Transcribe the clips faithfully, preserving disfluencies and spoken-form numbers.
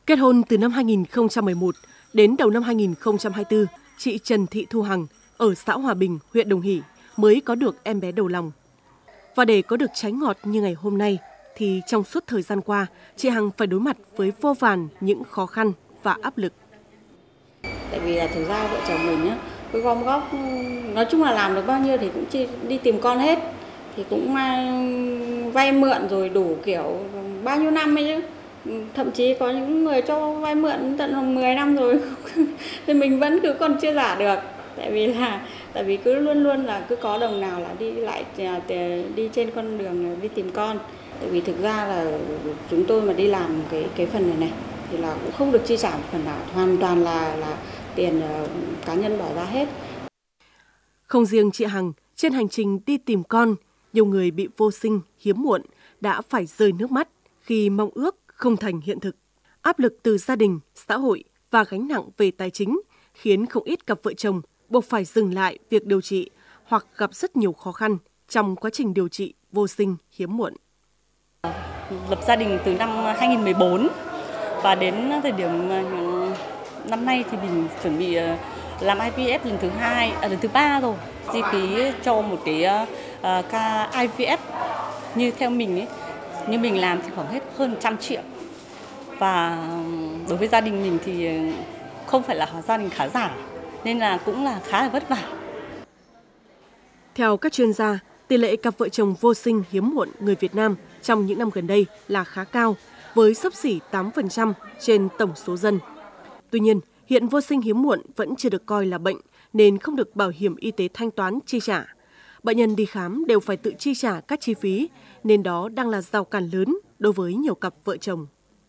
Kết hôn từ năm hai nghìn không trăm mười một đến đầu năm hai nghìn không trăm hai mươi tư, chị Trần Thị Thu Hằng ở xã Hòa Bình, huyện Đồng Hỷ mới có được em bé đầu lòng. Và để có được trái ngọt như ngày hôm nay, thì trong suốt thời gian qua, chị Hằng phải đối mặt với vô vàn những khó khăn và áp lực. Tại vì là thực ra vợ chồng mình nhá, cứ gom góp, nói chung là làm được bao nhiêu thì cũng chỉ đi tìm con hết, thì cũng vay mượn rồi đủ kiểu bao nhiêu năm ấy chứ. Thậm chí có những người cho vay mượn tận mười năm rồi thì mình vẫn cứ còn chưa trả được. Tại vì là tại vì cứ luôn luôn là cứ có đồng nào là đi lại đi trên con đường đi tìm con. Tại vì thực ra là chúng tôi mà đi làm cái cái phần này này thì là cũng không được chi trả một phần nào, hoàn toàn là là tiền cá nhân bỏ ra hết. Không riêng chị Hằng, trên hành trình đi tìm con, nhiều người bị vô sinh hiếm muộn đã phải rơi nước mắt khi mong ước không thành hiện thực. Áp lực từ gia đình, xã hội và gánh nặng về tài chính khiến không ít cặp vợ chồng buộc phải dừng lại việc điều trị hoặc gặp rất nhiều khó khăn trong quá trình điều trị vô sinh hiếm muộn. Lập gia đình từ năm hai nghìn không trăm mười bốn và đến thời điểm năm nay thì mình chuẩn bị làm i vê ép lần thứ hai, à, lần thứ ba rồi. Chi phí cho một cái uh, ca i vê ép như theo mình ấy, như mình làm thì khoảng hết hơn một trăm triệu. Và đối với gia đình mình thì không phải là gia đình khá giả, nên là cũng là khá là vất vả. Theo các chuyên gia, tỷ lệ cặp vợ chồng vô sinh hiếm muộn người Việt Nam trong những năm gần đây là khá cao, với xấp xỉ tám phần trăm trên tổng số dân. Tuy nhiên, hiện vô sinh hiếm muộn vẫn chưa được coi là bệnh nên không được bảo hiểm y tế thanh toán chi trả. Bệnh nhân đi khám đều phải tự chi trả các chi phí, nên đó đang là rào cản lớn đối với nhiều cặp vợ chồng.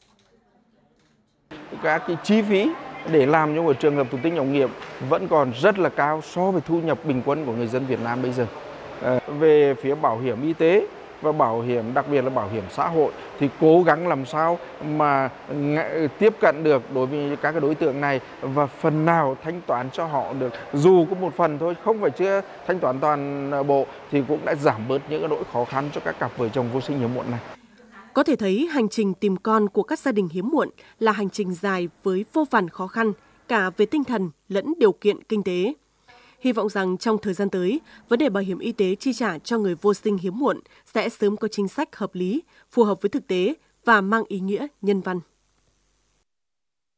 Các cái chi phí để làm cho một trường hợp thụ tinh ống nghiệm vẫn còn rất là cao so với thu nhập bình quân của người dân Việt Nam bây giờ. À, về phía bảo hiểm y tế và bảo hiểm, đặc biệt là bảo hiểm xã hội thì cố gắng làm sao mà tiếp cận được đối với các cái đối tượng này và phần nào thanh toán cho họ được, dù có một phần thôi, không phải chưa thanh toán toàn bộ, thì cũng đã giảm bớt những cái nỗi khó khăn cho các cặp vợ chồng vô sinh hiếm muộn này. Có thể thấy hành trình tìm con của các gia đình hiếm muộn là hành trình dài với vô vàn khó khăn, cả về tinh thần lẫn điều kiện kinh tế. Hy vọng rằng trong thời gian tới, vấn đề bảo hiểm y tế chi trả cho người vô sinh hiếm muộn sẽ sớm có chính sách hợp lý, phù hợp với thực tế và mang ý nghĩa nhân văn.